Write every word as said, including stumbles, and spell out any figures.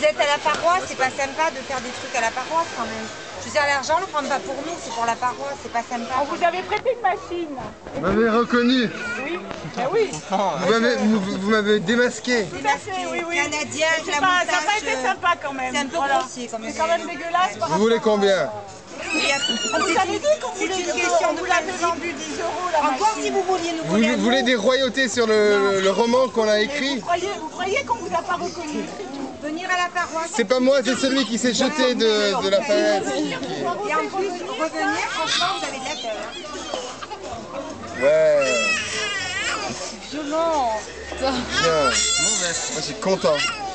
Vous êtes à la paroisse, c'est pas sympa de faire des trucs à la paroisse quand même. Je veux dire, l'argent, on le prend pas pour nous, c'est pour la paroisse, c'est pas sympa. On vous avait prêté une machine. Vous m'avez reconnu. Oui, ben oui. Vous m'avez vous, vous m'avez démasqué. Tout à fait, oui, oui. Canadien, avec la Pas, ça n'a pas moustache, été euh, sympa quand même. c'est un peu Voilà. grossier quand même. C'est quand même dégueulasse par Vous voulez rapport à- combien? On vous avait dit qu'on C'est voulait une deux question on de vous l'avait principe. vendu dix euros la Encore machine. si vous vouliez nous Vous, voler à vous nous. voulez des royautés sur le, le, le roman qu'on a Et écrit? Vous croyez, vous croyez qu'on vous a pas reconnu, c'est tout. Venir à la paroisse. C'est pas moi, c'est celui qui s'est jeté de, de la fenêtre. Et en plus, revenir, franchement, vous avez de la terre. Ouais, Violent. bien. Moi, je suis content.